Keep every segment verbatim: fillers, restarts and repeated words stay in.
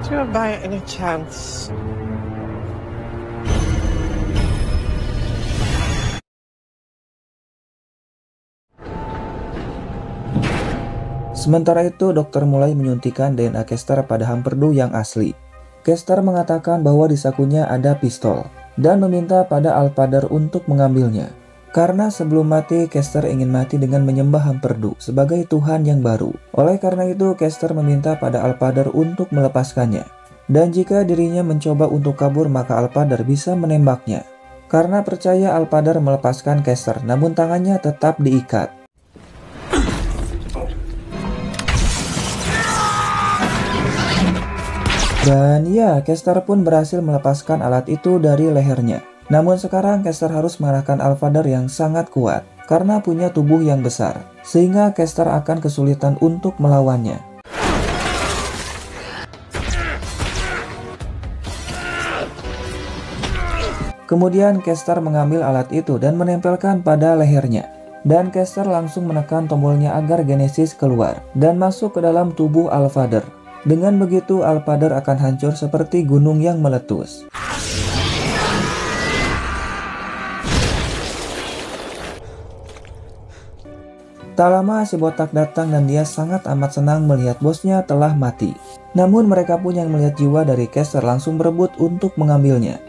you by any chance? Sementara itu, dokter mulai menyuntikkan D N A Kester pada Humperdew yang asli. Kester mengatakan bahwa di sakunya ada pistol dan meminta pada Allfather untuk mengambilnya. Karena sebelum mati, Kester ingin mati dengan menyembah Humperdew sebagai Tuhan yang baru. Oleh karena itu, Kester meminta pada Allfather untuk melepaskannya. Dan jika dirinya mencoba untuk kabur, maka Allfather bisa menembaknya. Karena percaya, Allfather melepaskan Kester, namun tangannya tetap diikat. Dan ya, Kester pun berhasil melepaskan alat itu dari lehernya. Namun sekarang Kester harus mengalahkan Allfather yang sangat kuat karena punya tubuh yang besar, sehingga Kester akan kesulitan untuk melawannya. Kemudian Kester mengambil alat itu dan menempelkan pada lehernya. Dan Kester langsung menekan tombolnya agar Genesis keluar dan masuk ke dalam tubuh Allfather. Dengan begitu, Allfather akan hancur seperti gunung yang meletus. Tak lama si botak datang dan dia sangat amat senang melihat bosnya telah mati. Namun mereka pun yang melihat jiwa dari Kester langsung berebut untuk mengambilnya.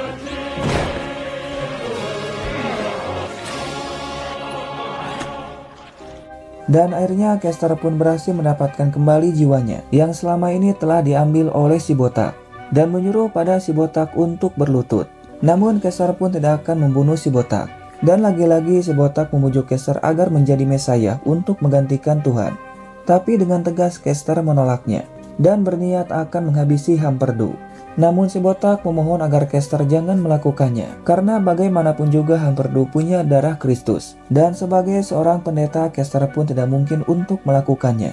Dan akhirnya Kester pun berhasil mendapatkan kembali jiwanya yang selama ini telah diambil oleh si botak dan menyuruh pada si botak untuk berlutut. Namun Kester pun tidak akan membunuh si botak. Dan lagi-lagi si botak memujuk Kester agar menjadi Mesias untuk menggantikan Tuhan. Tapi dengan tegas Kester menolaknya dan berniat akan menghabisi Humperdew. Namun si botak memohon agar Kester jangan melakukannya karena bagaimanapun juga Humperdew punya darah Kristus. Dan sebagai seorang pendeta, Kester pun tidak mungkin untuk melakukannya.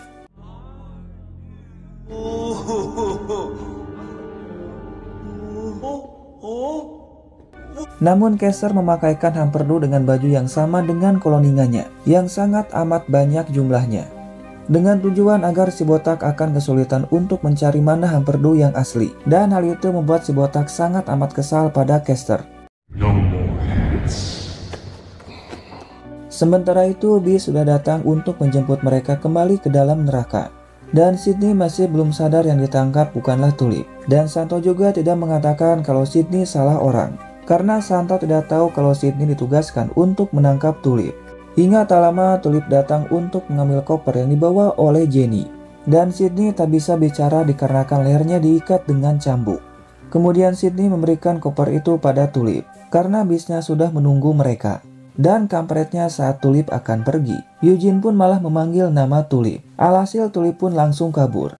Namun Kester memakaikan Humperdew dengan baju yang sama dengan cloningannya yang sangat amat banyak jumlahnya, dengan tujuan agar si botak akan kesulitan untuk mencari mana Humperdew yang asli. Dan hal itu membuat si botak sangat amat kesal pada Kester. No more hats. Sementara itu, Beast sudah datang untuk menjemput mereka kembali ke dalam neraka. Dan Sydney masih belum sadar yang ditangkap bukanlah Tulip. Dan Santo juga tidak mengatakan kalau Sydney salah orang, karena Santo tidak tahu kalau Sydney ditugaskan untuk menangkap Tulip. Hingga tak lama Tulip datang untuk mengambil koper yang dibawa oleh Jenny. Dan Sydney tak bisa bicara dikarenakan lehernya diikat dengan cambuk. Kemudian Sydney memberikan koper itu pada Tulip karena bisnya sudah menunggu mereka. Dan kampretnya saat Tulip akan pergi, Eugene pun malah memanggil nama Tulip. Alhasil Tulip pun langsung kabur.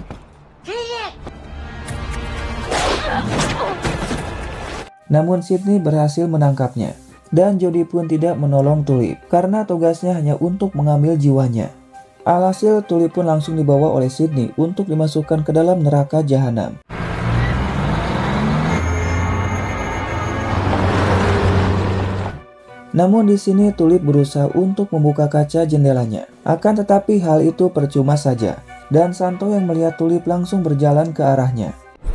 Namun Sydney berhasil menangkapnya. Dan Jody pun tidak menolong Tulip karena tugasnya hanya untuk mengambil jiwanya. Alhasil Tulip pun langsung dibawa oleh Sydney untuk dimasukkan ke dalam neraka jahanam. Namun di sini Tulip berusaha untuk membuka kaca jendelanya. Akan tetapi hal itu percuma saja. Dan Santo yang melihat Tulip langsung berjalan ke arahnya.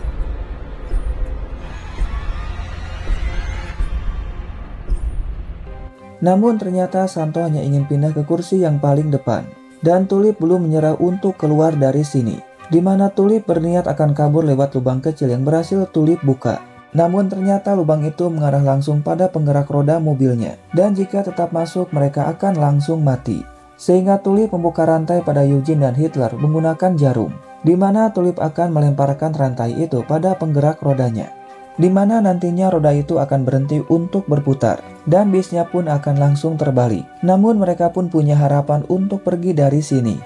Namun ternyata Santo hanya ingin pindah ke kursi yang paling depan. Dan Tulip belum menyerah untuk keluar dari sini, di mana Tulip berniat akan kabur lewat lubang kecil yang berhasil Tulip buka. Namun ternyata lubang itu mengarah langsung pada penggerak roda mobilnya. Dan jika tetap masuk mereka akan langsung mati. Sehingga Tulip membuka rantai pada Eugene dan Hitler menggunakan jarum, di mana Tulip akan melemparkan rantai itu pada penggerak rodanya, di mana nantinya roda itu akan berhenti untuk berputar dan bisnya pun akan langsung terbalik. Namun mereka pun punya harapan untuk pergi dari sini.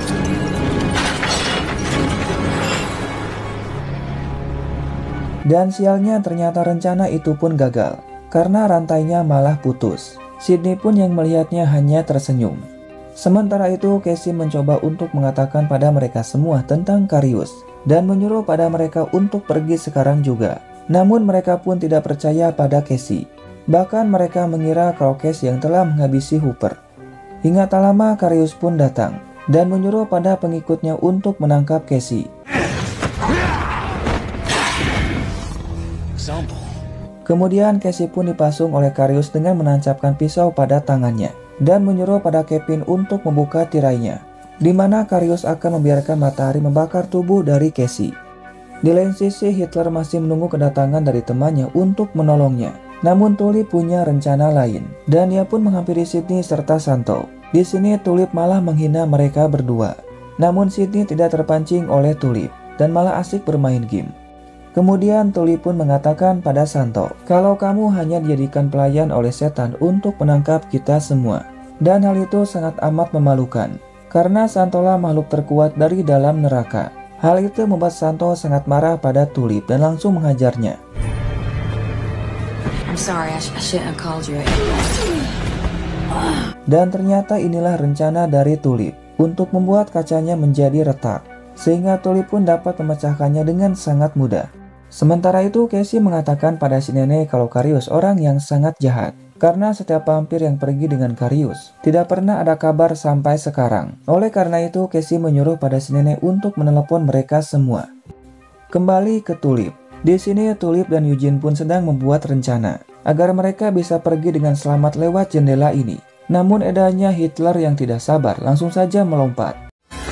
Dan sialnya ternyata rencana itu pun gagal karena rantainya malah putus. Sydney pun yang melihatnya hanya tersenyum. Sementara itu Casey mencoba untuk mengatakan pada mereka semua tentang Karius dan menyuruh pada mereka untuk pergi sekarang juga. Namun mereka pun tidak percaya pada Casey. Bahkan mereka mengira kalau Casey yang telah menghabisi Hooper. Hingga tak lama Karius pun datang dan menyuruh pada pengikutnya untuk menangkap Casey. Kemudian Casey pun dipasung oleh Karius dengan menancapkan pisau pada tangannya dan menyuruh pada Kevin untuk membuka tirainya, di mana Karius akan membiarkan matahari membakar tubuh dari Casey. Di lain sisi, Hitler masih menunggu kedatangan dari temannya untuk menolongnya. Namun Tulip punya rencana lain, dan dia pun menghampiri Sydney serta Santo. Di sini Tulip malah menghina mereka berdua. Namun Sydney tidak terpancing oleh Tulip dan malah asik bermain game. Kemudian Tulip pun mengatakan pada Santo, kalau kamu hanya dijadikan pelayan oleh setan untuk menangkap kita semua. Dan hal itu sangat amat memalukan, karena Santolah makhluk terkuat dari dalam neraka. Hal itu membuat Santo sangat marah pada Tulip dan langsung menghajarnya. I'm sorry, I, sh I shouldn't have called you. Dan ternyata inilah rencana dari Tulip untuk membuat kacanya menjadi retak, sehingga Tulip pun dapat memecahkannya dengan sangat mudah. Sementara itu Casey mengatakan pada si nenek kalau Karius orang yang sangat jahat, karena setiap vampir yang pergi dengan Karius tidak pernah ada kabar sampai sekarang. Oleh karena itu Casey menyuruh pada si nenek untuk menelepon mereka semua. Kembali ke Tulip. Di sini Tulip dan Eugene pun sedang membuat rencana agar mereka bisa pergi dengan selamat lewat jendela ini. Namun edanya Hitler yang tidak sabar langsung saja melompat.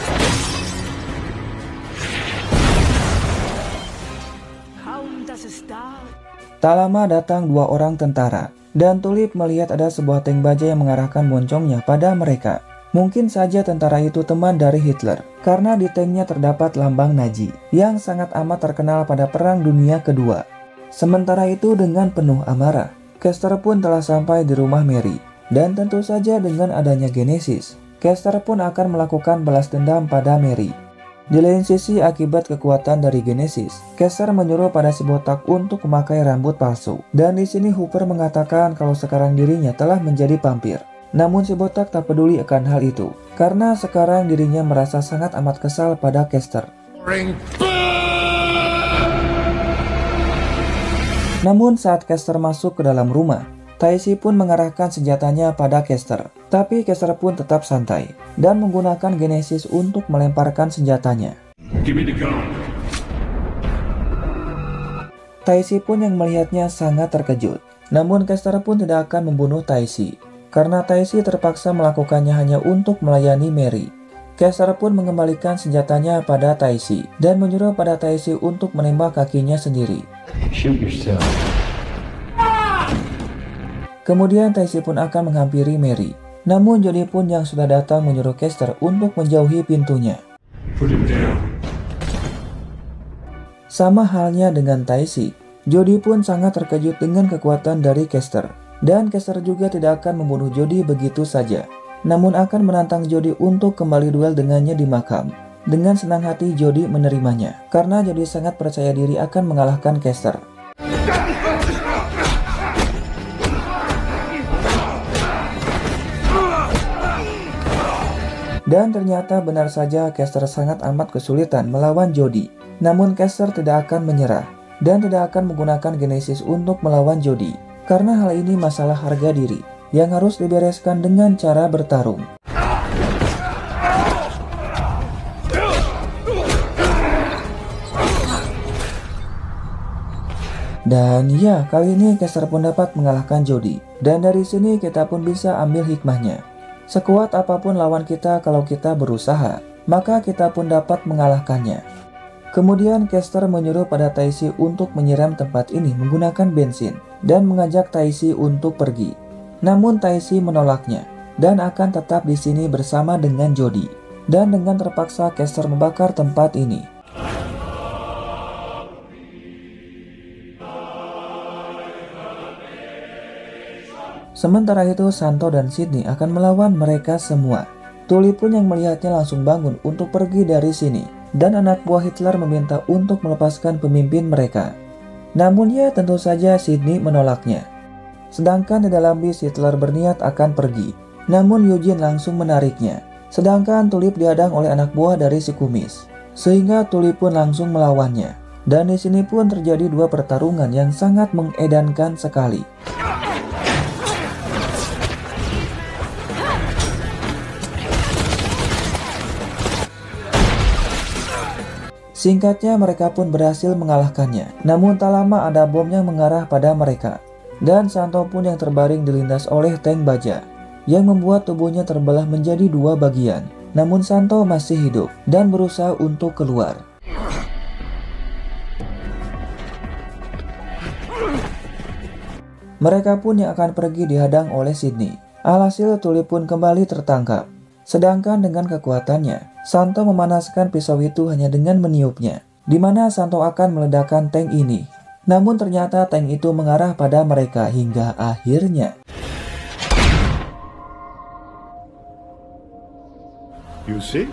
Tak lama datang dua orang tentara, dan Tulip melihat ada sebuah tank baja yang mengarahkan moncongnya pada mereka. Mungkin saja tentara itu teman dari Hitler, karena di tanknya terdapat lambang Nazi, yang sangat amat terkenal pada Perang Dunia Kedua. Sementara itu dengan penuh amarah, Kester pun telah sampai di rumah Mary, dan tentu saja dengan adanya Genesis, Kester pun akan melakukan balas dendam pada Mary. Di lain sisi, akibat kekuatan dari Genesis, Kester menyuruh pada si botak untuk memakai rambut palsu. Dan di sini Hooper mengatakan kalau sekarang dirinya telah menjadi vampir. Namun si botak tak peduli akan hal itu, karena sekarang dirinya merasa sangat amat kesal pada Kester. Namun saat Kester masuk ke dalam rumah, Taisi pun mengarahkan senjatanya pada Kester. Tapi Kester pun tetap santai dan menggunakan Genesis untuk melemparkan senjatanya. Give me the gun. Taisi pun yang melihatnya sangat terkejut. Namun Kester pun tidak akan membunuh Taisi, karena Taisi terpaksa melakukannya hanya untuk melayani Mary. Kester pun mengembalikan senjatanya pada Taisi dan menyuruh pada Taisi untuk menembak kakinya sendiri. Shoot yourself. Kemudian Taisi pun akan menghampiri Mary. Namun Jody pun yang sudah datang menyuruh Kester untuk menjauhi pintunya. Put him down. Sama halnya dengan Taisi, Jody pun sangat terkejut dengan kekuatan dari Kester. Dan Kester juga tidak akan membunuh Jody begitu saja, namun akan menantang Jody untuk kembali duel dengannya di makam. Dengan senang hati Jody menerimanya, karena Jody sangat percaya diri akan mengalahkan Kester. Dan ternyata benar saja Kester sangat amat kesulitan melawan Jody. Namun Kester tidak akan menyerah dan tidak akan menggunakan Genesis untuk melawan Jody, karena hal ini masalah harga diri yang harus dibereskan dengan cara bertarung. Dan ya, kali ini Kester pun dapat mengalahkan Jody. Dan dari sini kita pun bisa ambil hikmahnya. Sekuat apapun lawan kita, kalau kita berusaha, maka kita pun dapat mengalahkannya. Kemudian Kester menyuruh pada Taisi untuk menyiram tempat ini menggunakan bensin dan mengajak Taisi untuk pergi. Namun Taisi menolaknya dan akan tetap di sini bersama dengan Jody. Dan dengan terpaksa Kester membakar tempat ini. Sementara itu Santo dan Sydney akan melawan mereka semua. Tulip pun yang melihatnya langsung bangun untuk pergi dari sini. Dan anak buah Hitler meminta untuk melepaskan pemimpin mereka. Namun ya tentu saja Sydney menolaknya. Sedangkan di dalam bis Hitler berniat akan pergi. Namun Eugene langsung menariknya. Sedangkan Tulip dihadang oleh anak buah dari si kumis. Sehingga Tulip pun langsung melawannya. Dan di sini pun terjadi dua pertarungan yang sangat mengedankan sekali. Singkatnya mereka pun berhasil mengalahkannya. Namun tak lama ada bom yang mengarah pada mereka. Dan Santo pun yang terbaring dilindas oleh tank baja yang membuat tubuhnya terbelah menjadi dua bagian. Namun Santo masih hidup dan berusaha untuk keluar. Mereka pun yang akan pergi dihadang oleh Sydney. Alhasil Tulip pun kembali tertangkap. Sedangkan dengan kekuatannya, Santo memanaskan pisau itu hanya dengan meniupnya, di mana Santo akan meledakkan tank ini. Namun ternyata tank itu mengarah pada mereka hingga akhirnya. You see?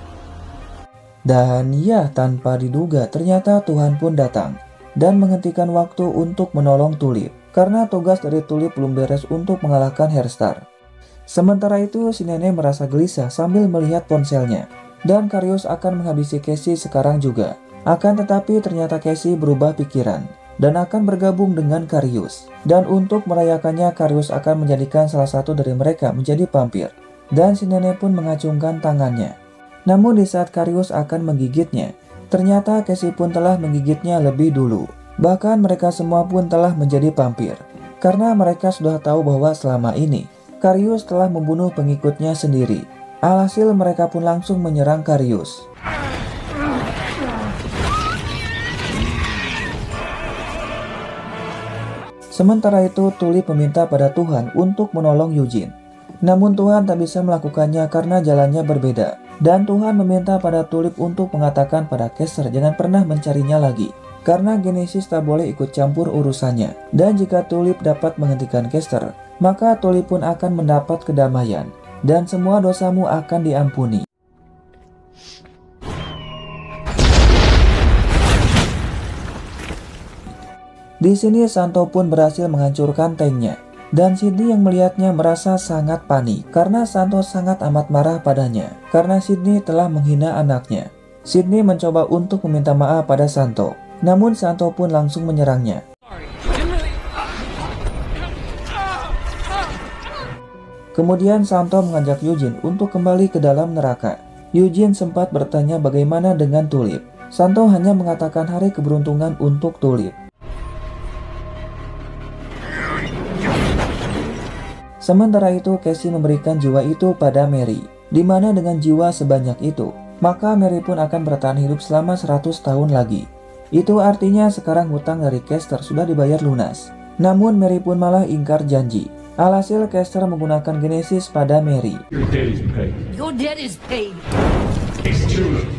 Dan ya, tanpa diduga ternyata Tuhan pun datang dan menghentikan waktu untuk menolong Tulip. Karena tugas dari Tulip belum beres untuk mengalahkan Hairstar. Sementara itu si nenek merasa gelisah sambil melihat ponselnya. Dan Karius akan menghabisi Casey sekarang juga. Akan tetapi ternyata Casey berubah pikiran dan akan bergabung dengan Karius. Dan untuk merayakannya Karius akan menjadikan salah satu dari mereka menjadi vampir. Dan si nenek pun mengacungkan tangannya. Namun di saat Karius akan menggigitnya, ternyata Casey pun telah menggigitnya lebih dulu. Bahkan mereka semua pun telah menjadi vampir. Karena mereka sudah tahu bahwa selama ini Karius telah membunuh pengikutnya sendiri. Alhasil mereka pun langsung menyerang Karius. Sementara itu Tulip meminta pada Tuhan untuk menolong Eugene. Namun Tuhan tak bisa melakukannya karena jalannya berbeda. Dan Tuhan meminta pada Tulip untuk mengatakan pada Caster jangan pernah mencarinya lagi. Karena Genesis tak boleh ikut campur urusannya. Dan jika Tulip dapat menghentikan Caster, maka Tulip pun akan mendapat kedamaian. Dan semua dosamu akan diampuni. Di sini Santo pun berhasil menghancurkan tanknya. Dan Sydney yang melihatnya merasa sangat panik. Karena Santo sangat amat marah padanya. Karena Sydney telah menghina anaknya. Sydney mencoba untuk meminta maaf pada Santo. Namun Santo pun langsung menyerangnya. Kemudian Santo mengajak Eugene untuk kembali ke dalam neraka. Eugene sempat bertanya bagaimana dengan Tulip. Santo hanya mengatakan hari keberuntungan untuk Tulip. Sementara itu Casey memberikan jiwa itu pada Mary. Dimana dengan jiwa sebanyak itu, maka Mary pun akan bertahan hidup selama seratus tahun lagi. Itu artinya sekarang hutang dari Caster sudah dibayar lunas. Namun Mary pun malah ingkar janji. Alhasil Caster menggunakan Genesis pada Mary. Your debt is paid. Your debt is paid. It's Tulip.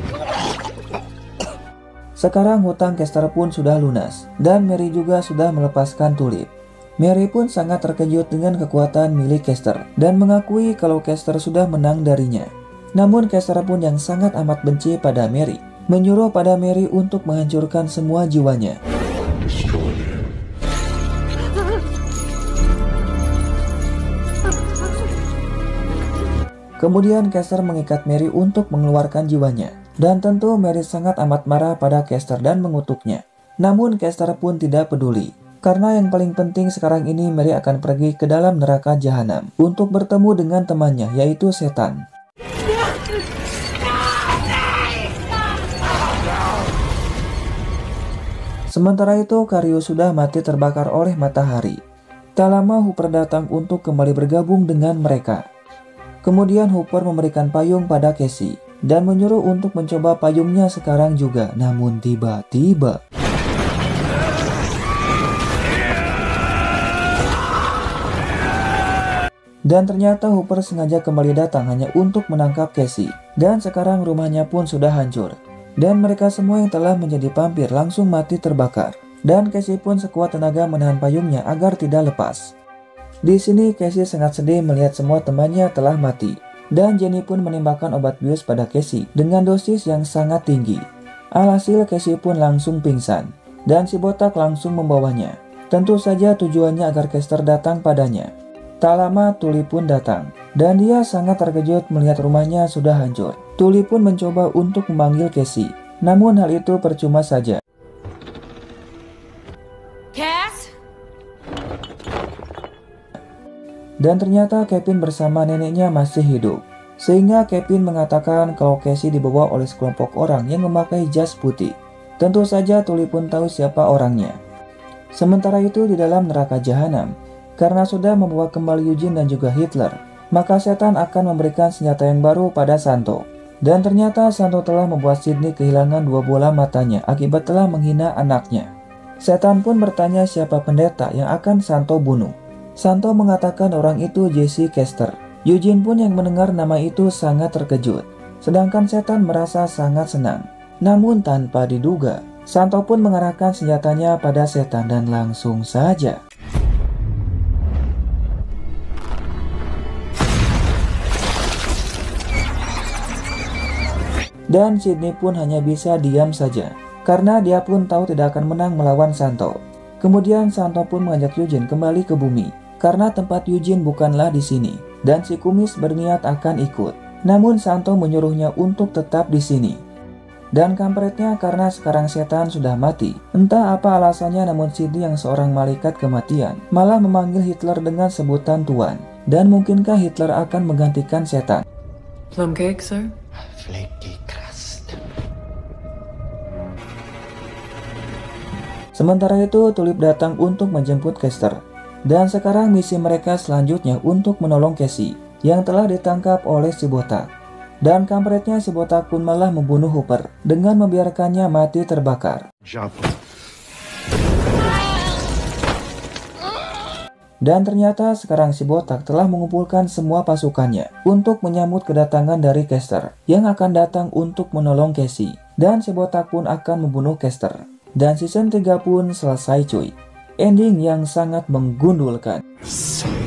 Sekarang hutang Caster pun sudah lunas. Dan Mary juga sudah melepaskan Tulip. Mary pun sangat terkejut dengan kekuatan milik Caster. Dan mengakui kalau Caster sudah menang darinya. Namun Caster pun yang sangat amat benci pada Mary menyuruh pada Mary untuk menghancurkan semua jiwanya. Destroy them. Kemudian Caster mengikat Mary untuk mengeluarkan jiwanya. Dan tentu Mary sangat amat marah pada Caster dan mengutuknya. Namun Caster pun tidak peduli. Karena yang paling penting sekarang ini Mary akan pergi ke dalam neraka jahanam untuk bertemu dengan temannya yaitu setan. Sementara itu Karius sudah mati terbakar oleh matahari. Tak lama Hooper datang untuk kembali bergabung dengan mereka. Kemudian Hooper memberikan payung pada Casey dan menyuruh untuk mencoba payungnya sekarang juga. Namun tiba-tiba dan ternyata Hooper sengaja kembali datang hanya untuk menangkap Casey. Dan sekarang rumahnya pun sudah hancur. Dan mereka semua yang telah menjadi vampir langsung mati terbakar. Dan Casey pun sekuat tenaga menahan payungnya agar tidak lepas. Di sini Casey sangat sedih melihat semua temannya telah mati. Dan Jenny pun menembakkan obat bius pada Casey dengan dosis yang sangat tinggi. Alhasil Casey pun langsung pingsan. Dan si botak langsung membawanya. Tentu saja tujuannya agar Caster datang padanya. Tak lama Tulip pun datang. Dan dia sangat terkejut melihat rumahnya sudah hancur. Tulip pun mencoba untuk memanggil Casey. Namun hal itu percuma saja. Cass? Dan ternyata Kevin bersama neneknya masih hidup. Sehingga Kevin mengatakan kalau Casey dibawa oleh sekelompok orang yang memakai jas putih. Tentu saja Tulip pun tahu siapa orangnya. Sementara itu di dalam neraka jahanam, karena sudah membawa kembali Eugene dan juga Hitler, maka setan akan memberikan senjata yang baru pada Santo. Dan ternyata Santo telah membuat Sidney kehilangan dua bola matanya akibat telah menghina anaknya. Setan pun bertanya siapa pendeta yang akan Santo bunuh. Santo mengatakan orang itu Jesse Caster. Eugene pun yang mendengar nama itu sangat terkejut. Sedangkan setan merasa sangat senang. Namun tanpa diduga, Santo pun mengarahkan senjatanya pada setan dan langsung saja dan Sidney pun hanya bisa diam saja, karena dia pun tahu tidak akan menang melawan Santo. Kemudian Santo pun mengajak Eugene kembali ke bumi, karena tempat Eugene bukanlah di sini, dan si kumis berniat akan ikut. Namun Santo menyuruhnya untuk tetap di sini. Dan kampretnya karena sekarang setan sudah mati. Entah apa alasannya, namun Sidney yang seorang malaikat kematian malah memanggil Hitler dengan sebutan Tuan. Dan mungkinkah Hitler akan menggantikan setan? Plum cake, sir? Flaky crust. Sementara itu Tulip datang untuk menjemput Caster. Dan sekarang misi mereka selanjutnya untuk menolong Casey yang telah ditangkap oleh si botak. Dan kampretnya si botak pun malah membunuh Hooper dengan membiarkannya mati terbakar. Jump. Dan ternyata sekarang si botak telah mengumpulkan semua pasukannya untuk menyambut kedatangan dari Caster yang akan datang untuk menolong Casey. Dan si botak pun akan membunuh Caster. Dan season tiga pun selesai cuy. Ending yang sangat menggundulkan. So